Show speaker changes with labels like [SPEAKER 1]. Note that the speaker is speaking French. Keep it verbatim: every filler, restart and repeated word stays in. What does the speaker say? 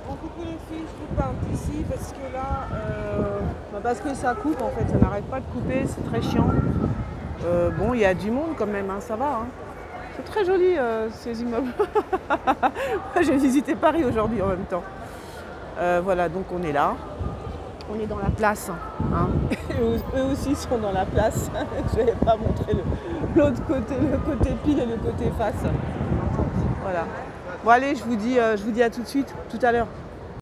[SPEAKER 1] Bon, coucou les filles, je vous peinte ici parce que là, euh, bah parce que ça coupe en fait, ça n'arrête pas de couper, c'est très chiant. Euh, bon, il y a du monde quand même, hein, ça va. Hein. C'est très joli euh, ces immeubles. J'ai visité Paris aujourd'hui en même temps. Euh, voilà, donc on est là. On est dans la place. Hein. Eux, eux aussi sont dans la place. Je ne vais pas montrer l'autre côté, le côté pile et le côté face. Voilà. Bon allez, je vous dis, euh, je vous dis à tout de suite, tout à l'heure.